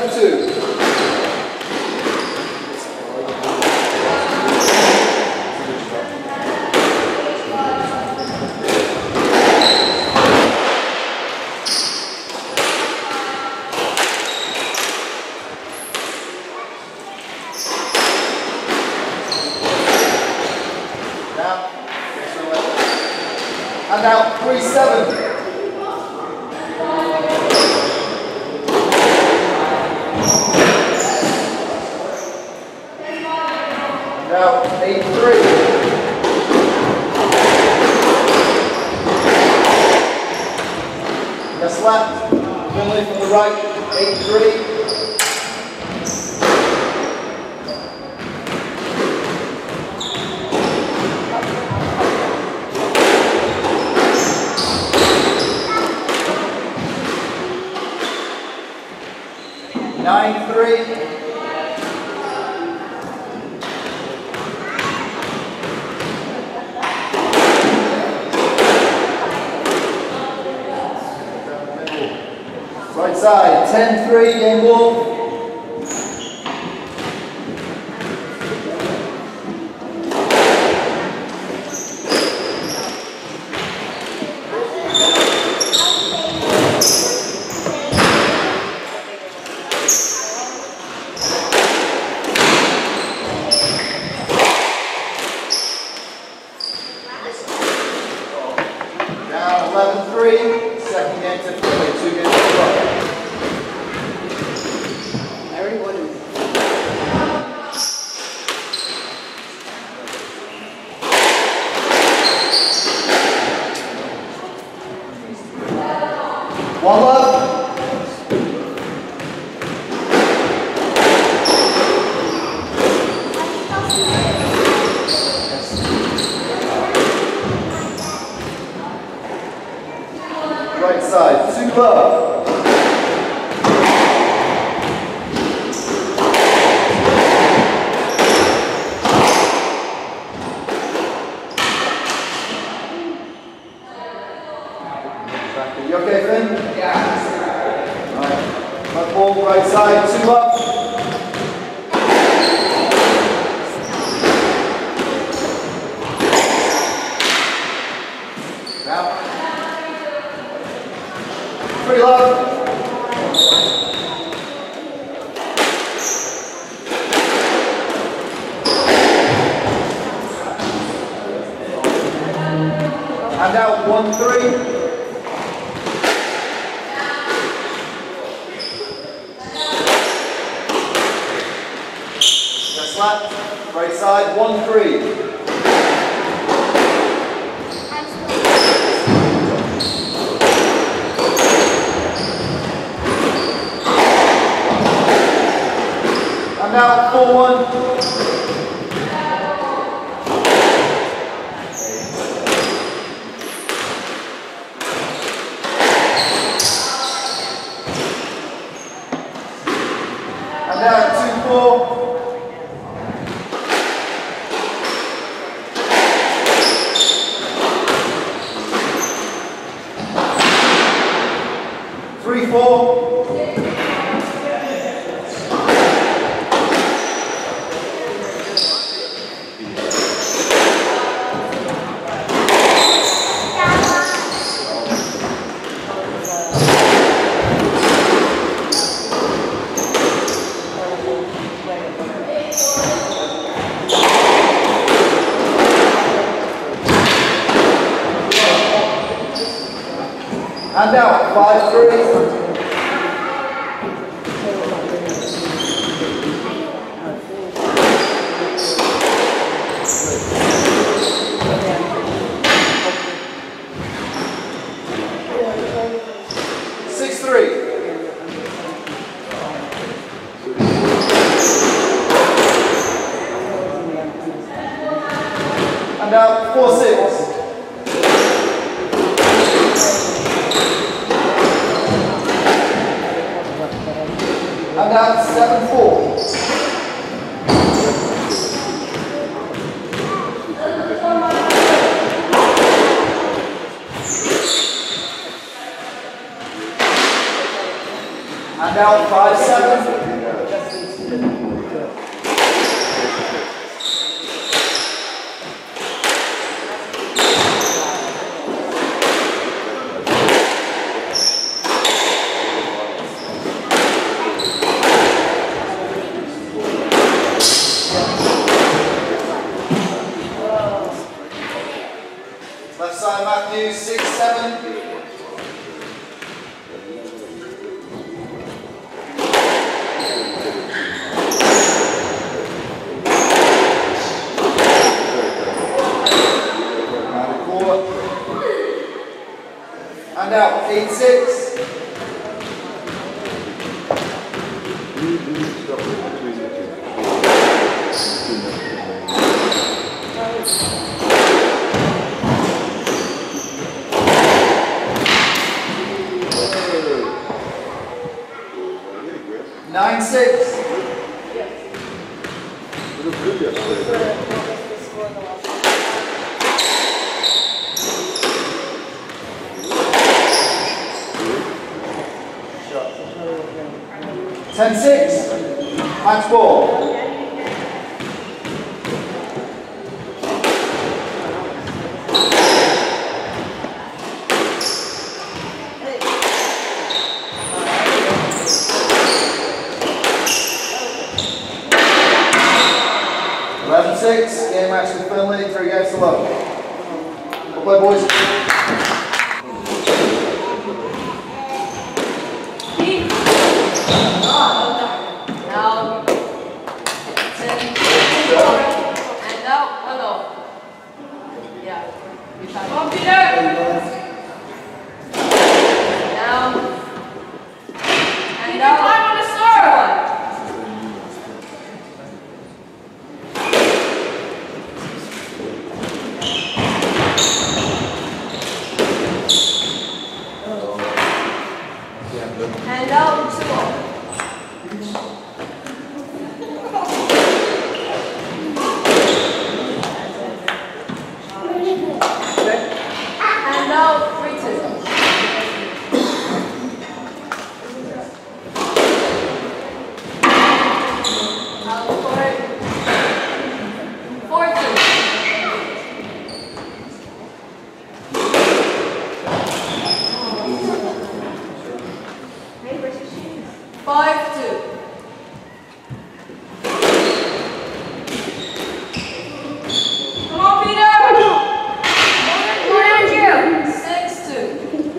7-2. And out 3-7. Now 8-3. Yes, left. Finley from the right. 8-3. Right side, 10-3, game ball. Down 11-3, second game to Philly, 2 games to go. One love. Right side, 2 love. You okay, Finn? Yeah. Alright. Front ball, right side, 2 up. Now. 3 love. And out 1-3. Left, right side, 1-3. And now 4-1. And now 2-4. Three, 4. And out 5-3. And out 4-6. And out 5-7. Left side Matthews, 6-7. And out, 8-6. Nine, 6. Ten, 6. Match ball. Six, game match with Finley, 3 games to love. Well play, boys. And out, hello. Yeah. Come, Peter! Down. And out. Time on the serve! And out, 2-0. And out, 3-2. Out, 4-2. 5-2. Come on, Peter! Where are you? 6-2.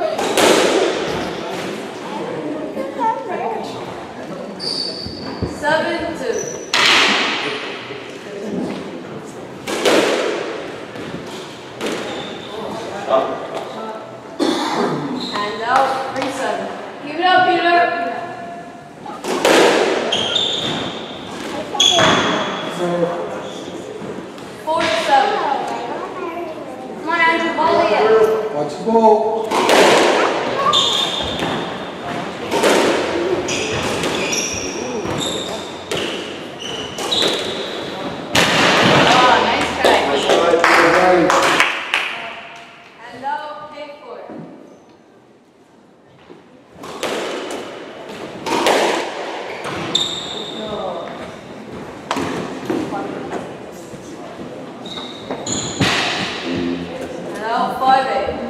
7-2. And out, 3-7. Keep it up, Peter! 4-7. Come on, Andrew, volley it. Watch the ball. Oh, nice try. Nice try. And now, take 4. And now, 5-8.